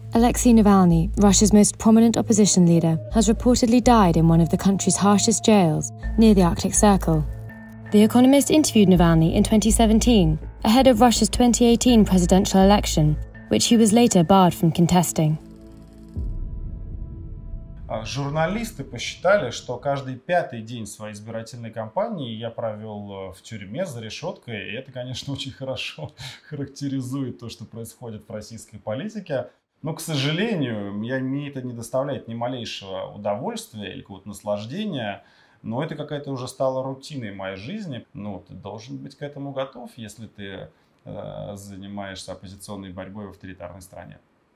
Alexei Navalny, Russia's most prominent opposition leader, has reportedly died in one of the country's harshest jails near the Arctic Circle. The Economist interviewed Navalny in 2017, ahead of Russia's 2018 presidential election, which he was later barred from contesting. Журналисты посчитали, что каждый пятый день своей избирательной кампании я провел в тюрьме за решеткой, и это, конечно, очень хорошо характеризует то, что происходит в российской политике. Но, к сожалению, мне это не доставляет ни малейшего удовольствия или какого-то наслаждения, но это какая-то уже стала рутиной моей жизни. Ну, ты должен быть к этому готов, если ты занимаешься оппозиционной борьбой в авторитарной стране.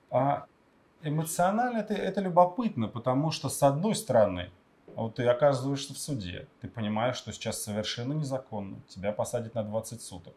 Эмоционально это любопытно, потому что, с одной стороны, вот ты оказываешься в суде, ты понимаешь, что сейчас совершенно незаконно, тебя посадят на 20 суток.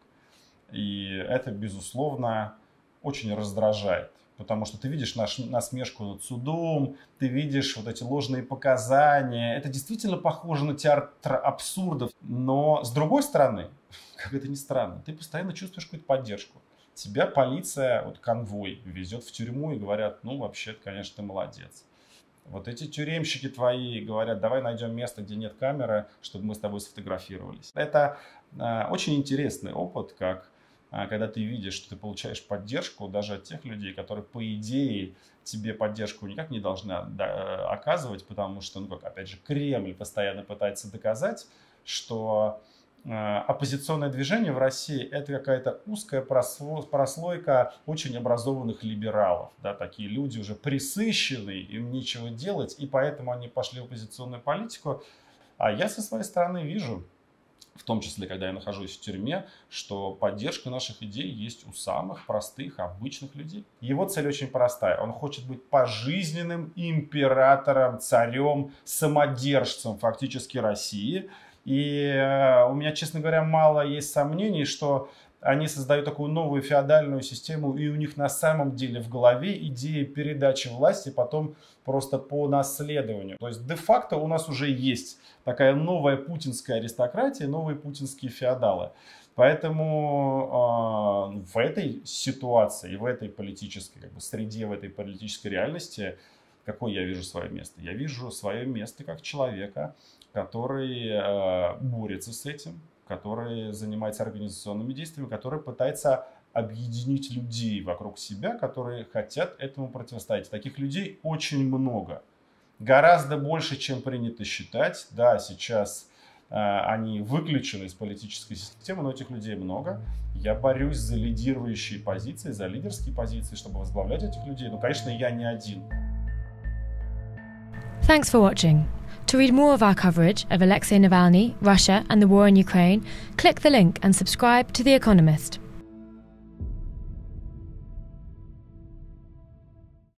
И это, безусловно, очень раздражает, потому что ты видишь насмешку над судом, ты видишь вот эти ложные показания. Это действительно похоже на театр абсурдов. Но, с другой стороны, как это ни странно, ты постоянно чувствуешь какую-то поддержку. Тебя полиция, вот конвой, везет в тюрьму и говорят, ну, вообще-то, конечно, ты молодец. Вот эти тюремщики твои говорят, давай найдем место, где нет камеры, чтобы мы с тобой сфотографировались. Это очень интересный опыт, когда ты видишь, что ты получаешь поддержку даже от тех людей, которые, по идее, тебе поддержку никак не должны оказывать, потому что, ну, как, опять же, Кремль постоянно пытается доказать, что оппозиционное движение в России – это какая-то узкая прослойка очень образованных либералов. Да, такие люди уже пресыщенные, им нечего делать, и поэтому они пошли в оппозиционную политику. А я со своей стороны вижу, в том числе, когда я нахожусь в тюрьме, что поддержка наших идей есть у самых простых, обычных людей. Его цель очень простая. Он хочет быть пожизненным императором, царем, самодержцем фактически России. И у меня, честно говоря, мало есть сомнений, что они создают такую новую феодальную систему, и у них на самом деле в голове идея передачи власти потом просто по наследованию. То есть де-факто у нас уже есть такая новая путинская аристократия, новые путинские феодалы. Поэтому в этой ситуации, в этой политической среде, в этой политической реальности, какое я вижу свое место? Я вижу свое место как человека, который борется с этим, который занимается организационными действиями, который пытается объединить людей вокруг себя, которые хотят этому противостоять. Таких людей очень много. Гораздо больше, чем принято считать. Да, сейчас они выключены из политической системы, но этих людей много. Я борюсь за лидирующие позиции, за лидерские позиции, чтобы возглавлять этих людей. Но, конечно, я не один. Thanks for watching. To read more of our coverage of Alexei Navalny, Russia and the war in Ukraine, click the link and subscribe to The Economist.